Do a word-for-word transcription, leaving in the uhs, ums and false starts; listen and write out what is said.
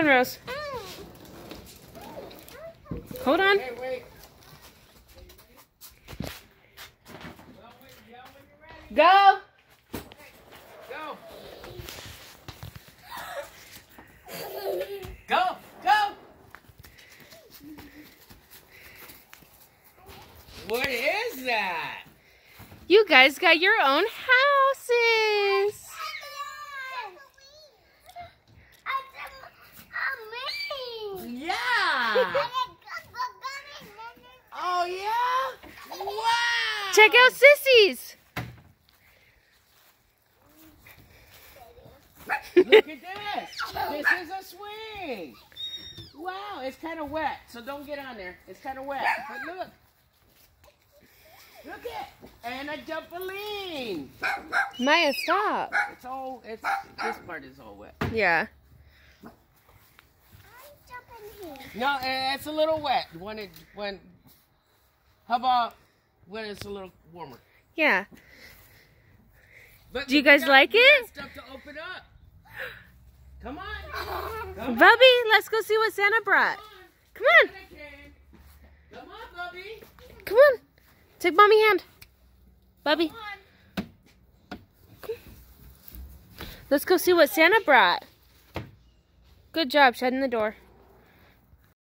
on, Rose. Hold on. Hey, wait. Go. Go. Go. Go. What is that? You guys got your own houses. Yeah. Oh, yeah? Wow. Check out Sissy's. Look at this. This is a swing. Wow, it's kind of wet, so don't get on there. It's kind of wet. But look. Look at and a jumpaline. Maya, stop. It's all, it's, this part is all wet. Yeah. No, it's a little wet. When it, when, how about when it's a little warmer? Yeah. But Do you guys got, like it? Stuff to open up. Come on. Come Bubby, on. let's go see what Santa brought. Come on. Come on, Bubby. Come on. Take mommy hand. Bubby. Let's go see what Santa brought. Good job shutting the door.